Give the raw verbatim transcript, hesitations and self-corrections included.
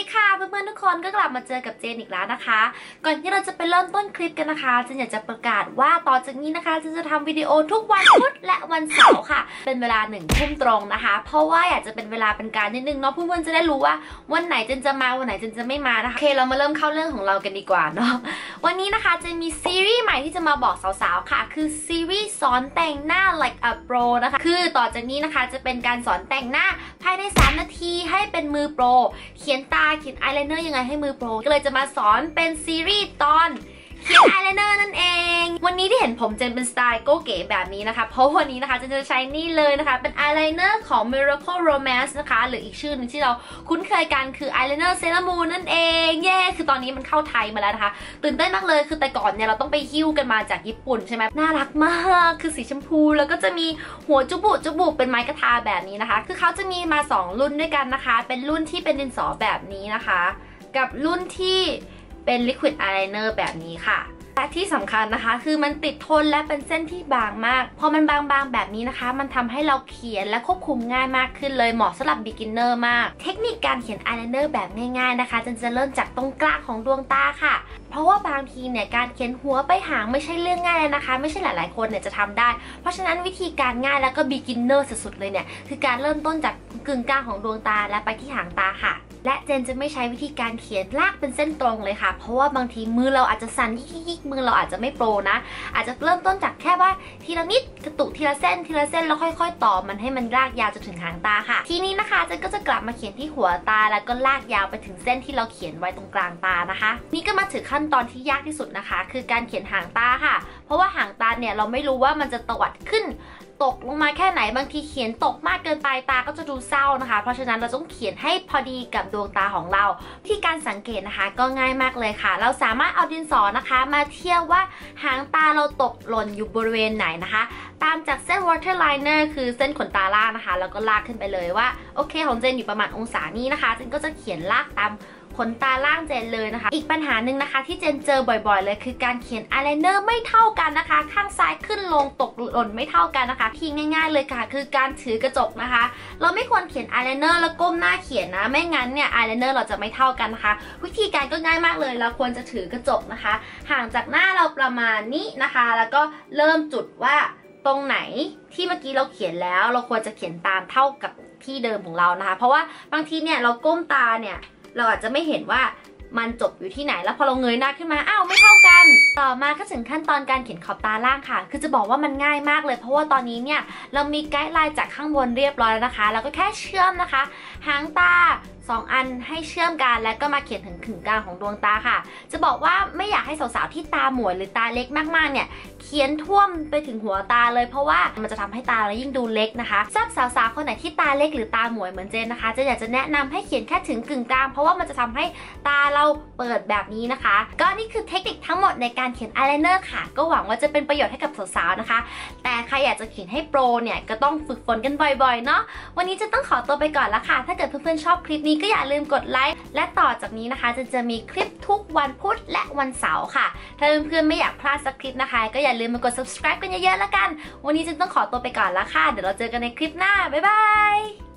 ดีค่ะเพื่อนๆทุกคนก็กลับมาเจอกับเจนอีกแล้วนะคะก่อนที่เราจะไปเริ่มต้นคลิปกันนะคะเจนอยากจะประกาศว่าต่อจากนี้นะคะเจนจะทำวิดีโอทุกวันพุธและวันเสาร์ค่ะเป็นเวลาหนึ่งทุ่มตรงนะคะเพราะว่าอยากจะเป็นเวลาเป็นการนิดนึงเนาะเพื่อนๆจะได้รู้ว่าวันไหนเจนจะมาวันไหนเจนจะไม่มานะคะโอเคเรามาเริ่มเข้าเรื่องของเรากันดีกว่าเนาะวันนี้นะคะเจนมีซีรีส์ใหม่ที่จะมาบอกสาวๆค่ะคือซีรีส์สอนแต่งหน้า like a pro นะคะคือต่อจากนี้นะคะจะเป็นการสอนแต่งหน้าภายในสามนาทีให้เป็นมือโปรเขียนตาเขียนอายไลเนอร์ยังไงให้มือโปรก็เลยจะมาสอนเป็นซีรีส์ตอนเขียนอายไลเนอร์นั่นเองวันนี้ที่เห็นผมเจนเป็นสไตล์โก้เก๋แบบนี้นะคะเพราะวันนี้นะคะเจนจะใช้นี่เลยนะคะเป็นอายไลเนอร์ของ Miracle Romance นะคะหรืออีกชื่อนึงที่เราคุ้นเคยกันคืออายไลเนอร์เซรามูนนั่นเองเย้คือตอนนี้มันเข้าไทยมาแล้วนะคะตื่นเต้นมากเลยคือแต่ก่อนเนี่ยเราต้องไปหิ้วกันมาจากญี่ปุ่นใช่ไหมน่ารักมากคือสีชมพูแล้วก็จะมีหัวจุบุจุบุเป็นไม้กระทาแบบนี้นะคะคือเขาจะมีมาสองรุ่นด้วยกันนะคะเป็นรุ่นที่เป็นดินสอแบบนี้นะคะกับรุ่นที่เป็น Liquid Eyeliner แบบนี้ค่ะและที่สำคัญนะคะคือมันติดทนและเป็นเส้นที่บางมากพอมันบางๆแบบนี้นะคะมันทำให้เราเขียนและควบคุมง่ายมากขึ้นเลยเหมาะสำหรับ beginner มากเทคนิคการเขียน eyeliner แบบง่ายๆนะคะจะเริ่มจากตรงกลางของดวงตาค่ะเพราะว่าบางทีเนี่ยการเขียนหัวไปหางไม่ใช่เรื่องง่ายนะคะไม่ใช่หลายๆคนเนี่ยจะทำได้เพราะฉะนั้นวิธีการง่ายแล้วก็ beginner สุดๆเลยเนี่ยคือการเริ่มต้นจากกึ่งกลางของดวงตาและไปที่หางตาค่ะและเจนจะไม่ใช้วิธีการเขียนลากเป็นเส้นตรงเลยค่ะเพราะว่าบางทีมือเราอาจจะสั่นยิกๆมือเราอาจจะไม่โปรนะอาจจะเริ่มต้นจากแค่ว่าทีละนิดกระตุกทีละเส้นทีละเส้นแล้วค่อยๆต่อมันให้มันลากยาวจนถึงหางตาค่ะทีนี้นะคะเจนก็จะกลับมาเขียนที่หัวตาแล้วก็ลากยาวไปถึงเส้นที่เราเขียนไว้ตรงกลางตานะคะนี่ก็มาถึงขั้นตอนที่ยากที่สุดนะคะคือการเขียนหางตาค่ะเพราะว่าหางตาเนี่ยเราไม่รู้ว่ามันจะตวัดขึ้นตกลงมาแค่ไหนบางทีเขียนตกมากเกินไปตาก็จะดูเศร้านะคะเพราะฉะนั้นเราต้องเขียนให้พอดีกับดวงตาของเราที่การสังเกตนะคะก็ง่ายมากเลยค่ะเราสามารถเอาดินสอนะคะมาเทียบว่าหางตาเราตกหล่นอยู่บริเวณไหนนะคะตามจากเส้น waterliner คือเส้นขนตาล่างนะคะแล้วก็ลากขึ้นไปเลยว่าโอเคของเจนอยู่ประมาณองศานี้นะคะเจนก็จะเขียนลากตามขนตาล่างเจนเลยนะคะอีกปัญหาหนึ่งนะคะที่เจนเจอบ่อยๆเลยคือการเขียนอายไลเนอร์ไม่เท่ากันนะคะข้างซ้ายขึ้นลงตกหล่นไม่เท่ากันนะคะที่ง่ายๆเลยค่ะคือการถือกระจกนะคะเราไม่ควรเขียนอายไลเนอร์แล้วก้มหน้าเขียนนะไม่งั้นเนี่ยอายไลเนอร์เราจะไม่เท่ากันนะคะวิธีการก็ง่ายมากเลยเราควรจะถือกระจกนะคะห่างจากหน้าเราประมาณนี้นะคะแล้วก็เริ่มจุดว่าตรงไหนที่เมื่อกี้เราเขียนแล้วเราควรจะเขียนตามเท่ากับที่เดิมของเรานะคะเพราะว่าบางทีเนี่ยเราก้มตาเนี่ยเราอาจจะไม่เห็นว่ามันจบอยู่ที่ไหนแล้วพอเราเงยหน้าขึ้นมาอ้าวไม่เท่ากันต่อมาก็ถึงขั้นตอนการเขียนขอบตาล่างค่ะคือจะบอกว่ามันง่ายมากเลยเพราะว่าตอนนี้เนี่ยเรามีไกด์ไลน์จากข้างบนเรียบร้อยแล้วนะคะเราก็แค่เชื่อมนะคะหางตาสองอันให้เชื่อมกันแล้วก็มาเขียนถึงขึงกลางของดวงตาค่ะจะบอกว่าไม่อยากให้สาวๆที่ตาหมวยหรือตาเล็กมากๆเนี่ยเขียนท่วมไปถึงหัวตาเลยเพราะว่ามันจะทำให้ตาเรายิ่งดูเล็กนะคะสำหรับสาวๆคนไหนที่ตาเล็กหรือตาหมวยเหมือนเจนนะคะจะอยากจะแนะนำให้เขียนแค่ถึงกึ่งกลางเพราะว่ามันจะทำให้ตาเราเปิดแบบนี้นะคะก็นี่คือเทคนิคทั้งหมดในการเขียนอายไลเนอร์ค่ะก็หวังว่าจะเป็นประโยชน์ให้กับสาวๆนะคะแต่ใครอยากจะเขียนให้โปรเนี่ยก็ต้องฝึกฝนกันบ่อยๆเนาะวันนี้จะต้องขอตัวไปก่อนละค่ะถ้าเกิดเพื่อนๆชอบคลิปนี้ก็อย่าลืมกดไลค์และต่อจากนี้นะคะจะจะมีคลิปทุกวันพุธและวันเสาร์ค่ะถ้าเพื่อนๆไม่อยากพลาดสักคลิปนะคะก็อย่าลืมมากด subscribe กันเยอะๆแล้วกันวันนี้จะต้องขอตัวไปก่อนละค่ะเดี๋ยวเราเจอกันในคลิปหน้าบ๊ายบาย